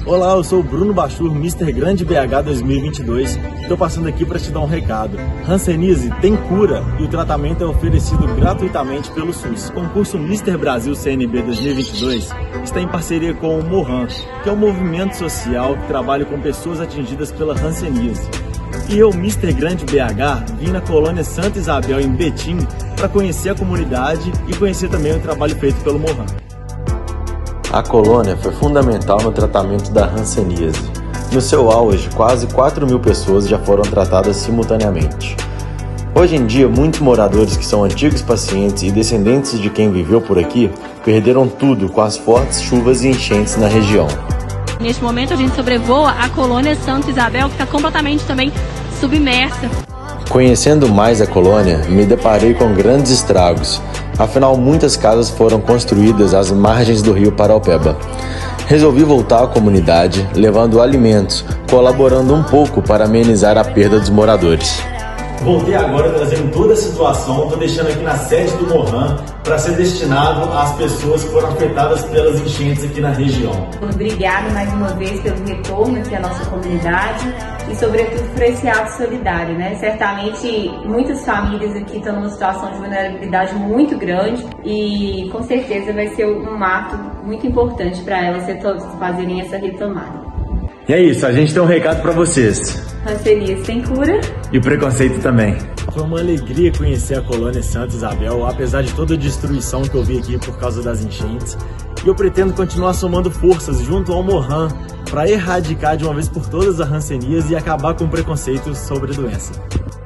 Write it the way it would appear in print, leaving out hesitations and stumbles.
Olá, eu sou o Bruno Bachur, Mr. Grande BH 2022. Estou passando aqui para te dar um recado. Hanseníase tem cura e o tratamento é oferecido gratuitamente pelo SUS. O concurso Mr. Brasil CNB 2022 está em parceria com o Mohan, que é um movimento social que trabalha com pessoas atingidas pela hanseníase. E eu, Mr. Grande BH, vim na colônia Santa Isabel, em Betim, para conhecer a comunidade e conhecer também o trabalho feito pelo Mohan. A colônia foi fundamental no tratamento da hanseníase. No seu auge, quase 4.000 pessoas já foram tratadas simultaneamente. Hoje em dia, muitos moradores que são antigos pacientes e descendentes de quem viveu por aqui perderam tudo com as fortes chuvas e enchentes na região. Neste momento, a gente sobrevoa a colônia Santa Isabel, que está completamente também submersa. Conhecendo mais a colônia, me deparei com grandes estragos. Afinal, muitas casas foram construídas às margens do rio Paraupeba. Resolvi voltar à comunidade, levando alimentos, colaborando um pouco para amenizar a perda dos moradores. Voltei agora trazendo toda a situação, estou deixando aqui na sede do Mohan para ser destinado às pessoas que foram afetadas pelas enchentes aqui na região. Obrigada mais uma vez pelo retorno aqui à nossa comunidade e sobretudo por esse ato solidário, né? Certamente muitas famílias aqui estão numa situação de vulnerabilidade muito grande e com certeza vai ser um ato muito importante para elas fazerem essa retomada. E é isso, a gente tem um recado para vocês. Hanseníase tem cura. E o preconceito também. Foi uma alegria conhecer a colônia Santa Isabel, apesar de toda a destruição que eu vi aqui por causa das enchentes. E eu pretendo continuar somando forças junto ao Mohan para erradicar de uma vez por todas a hanseníase e acabar com o preconceito sobre a doença.